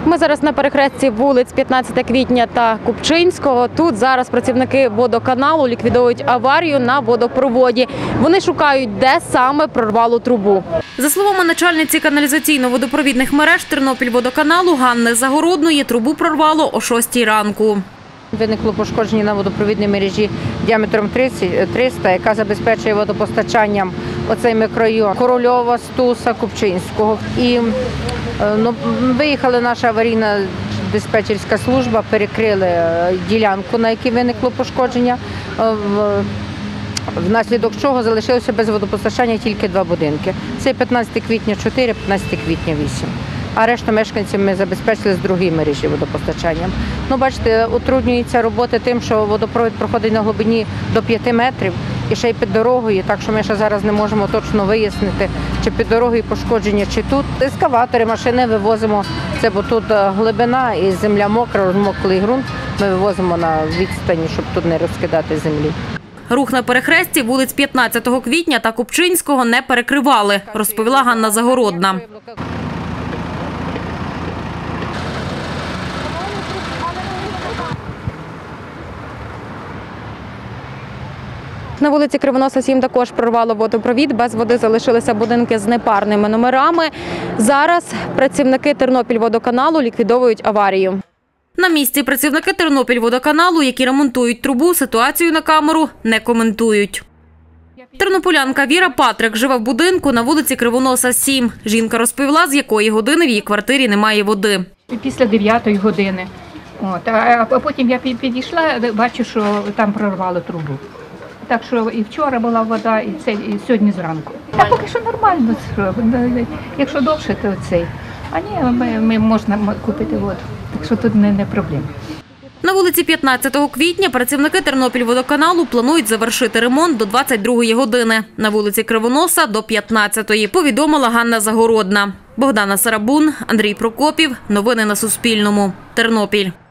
Ми зараз на перехресті вулиць 15 квітня та Купчинського. Тут зараз працівники водоканалу ліквідують аварію на водопроводі. Вони шукають, де саме прорвало трубу. За словами начальниці каналізаційно-водопровідних мереж Тернопільводоканалу Ганни Загородної, трубу прорвало о 6 ранку. Виникло пошкодження на водопровідній мережі діаметром 300, яка забезпечує водопостачанням оцей мікрорайон Корольова, Стуса, Купчинського. І виїхала наша аварійна диспетчерська служба, перекрили ділянку, на якій виникло пошкодження, внаслідок чого залишилося без водопостачання тільки 2 будинки. Це 15 квітня 4, 15 квітня 8. А решту мешканців ми забезпечили з другої мережі водопостачанням. Бачите, утруднюється робота тим, що водопровід проходить на глибині до 5 метрів і ще й під дорогою, так що ми ще зараз не можемо точно вияснити, чи під дорогою пошкодження, чи тут. Ескаватори, машини вивозимо, це бо тут глибина і земля мокра, розмоклий ґрунт, ми вивозимо на відстані, щоб тут не розкидати землі. Рух на перехресті вулиць 15 квітня та Купчинського не перекривали, розповіла Ганна Загородна. На вулиці Кривоноса 7 також прорвало водопровід, без води залишилися будинки з непарними номерами. Зараз працівники Тернопільводоканалу ліквідовують аварію. На місці працівники Тернопільводоканалу, які ремонтують трубу, ситуацію на камеру не коментують. Тернополянка Віра Патрик живе в будинку на вулиці Кривоноса 7. Жінка розповіла, з якої години в її квартирі немає води. Після 9-ї години. А потім я підійшла, бачу, що там прорвало трубу. Так що і вчора була вода, і сьогодні зранку. Та поки що нормально. Якщо довше, то цей. А ні, ми можна купити воду. Так що тут не проблема. На вулиці 15 квітня працівники Тернопільводоканалу планують завершити ремонт до 22-ї години. На вулиці Кривоноса – до 15-ї, повідомила Ганна Загородна. Богдана Сарабун, Андрій Прокопів. Новини на Суспільному. Тернопіль.